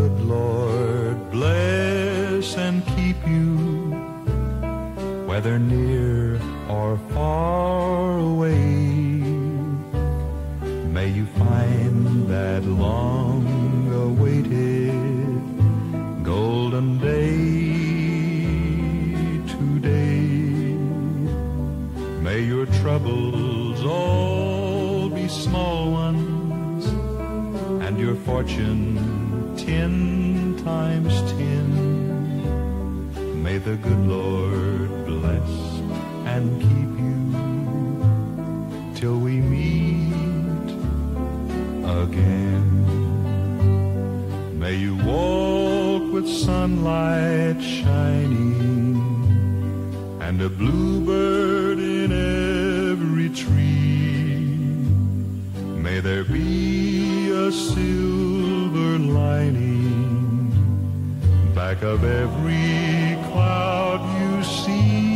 good Lord bless and keep you, whether near or far away. May you find that long-awaited golden day today. May your troubles all be small ones, and your fortune 10 times 10. May the good Lord bless and keep you till we meet again. May you walk with sunlight shining and a bluebird in every tree. May there be a silver lining back of every cloud you see.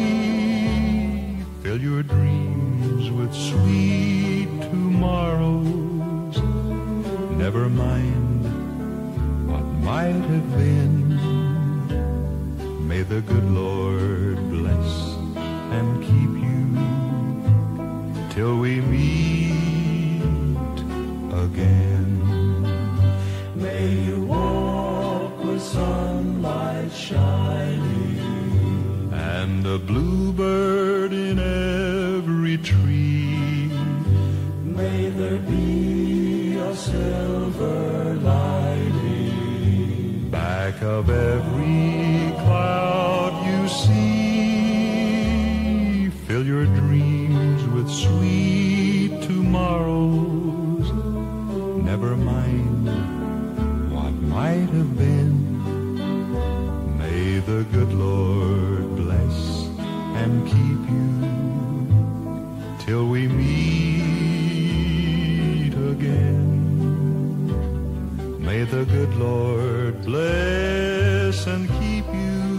Fill your dreams with sweet tomorrows. Never mind what might have been. May the good Lord bless and keep you till we meet again. May you walk with sunlight shining and a bluebird in every tree. May there be a silver lining back of every cloud you see. Fill your dreams with sweet tomorrows. Never mind what might have been. May the good Lord bless and keep you till we meet again. May the good Lord bless and keep you